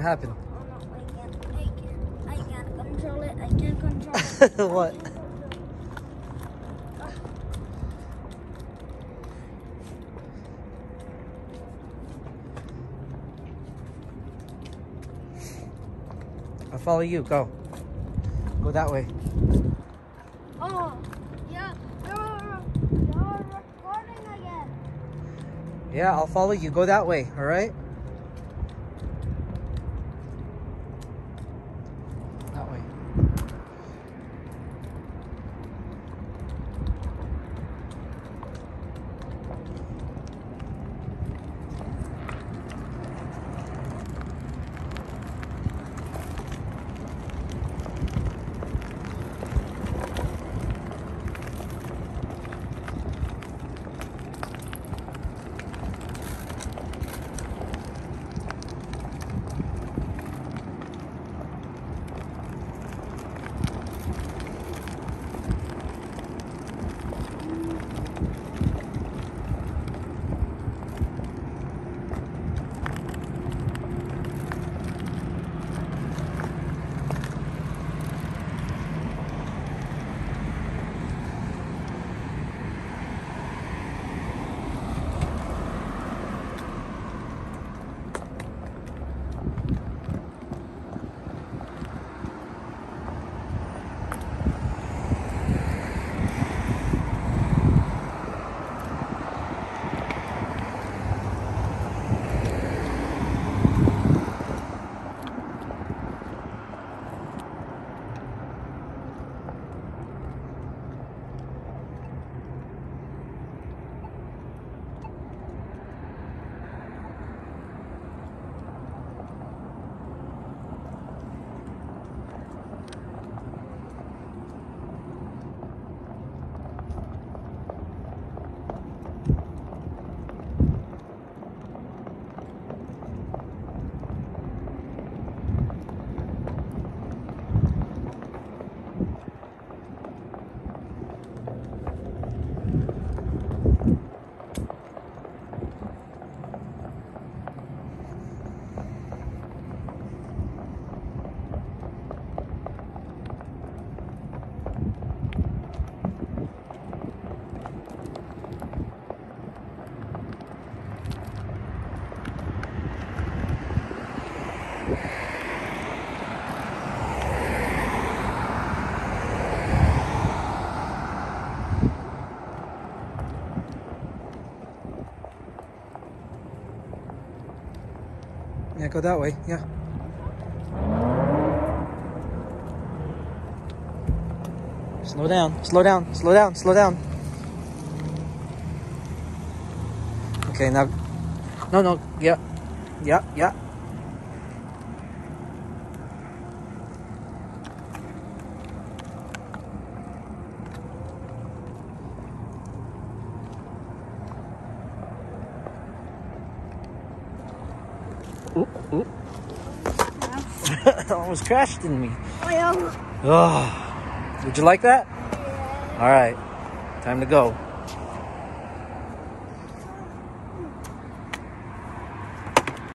happened? Oh no, I can't control it. I can't control it. What? I'll follow you. Go. Go that way. Oh, yeah. You're recording again. Yeah, I'll follow you. Go that way. All right? That way. Yeah, go that way. Yeah. Slow down. Slow down. Slow down. Slow down. Okay, now. No, no. Yeah. Yeah, yeah. Oop, oop. Almost crashed in me. Oh. Would you like that? Yeah. All right. Time to go.